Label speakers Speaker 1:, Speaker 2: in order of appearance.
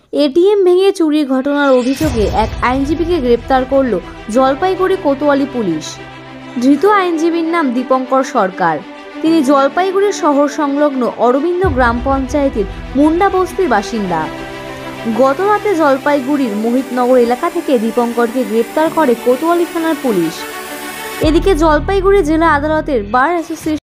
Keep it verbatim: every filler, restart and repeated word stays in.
Speaker 1: ATM ভেঙে চুরির ঘটনার অভিযোগে এক আইনজীবীকে গ্রেপ্তার করল জলপাইগুড়ি কোতোয়ালি পুলিশ। ধৃত আইনজীবীর নাম দীপঙ্কর সরকার। তিনি জলপাইগুড়ি শহর সংলগ্ন অরবিন্দ গ্রাম পঞ্চায়েতের মুন্ডা বস্তির বাসিন্দা। গত রাতে জলপাইগুড়ির মোহিতনগর এলাকা থেকে দীপঙ্করকে গ্রেপ্তার করে কোতোয়ালি থানার পুলিশ। এদিকে জলপাইগুড়ি জেলা আদালতের বার অ্যাসোসিয়েশন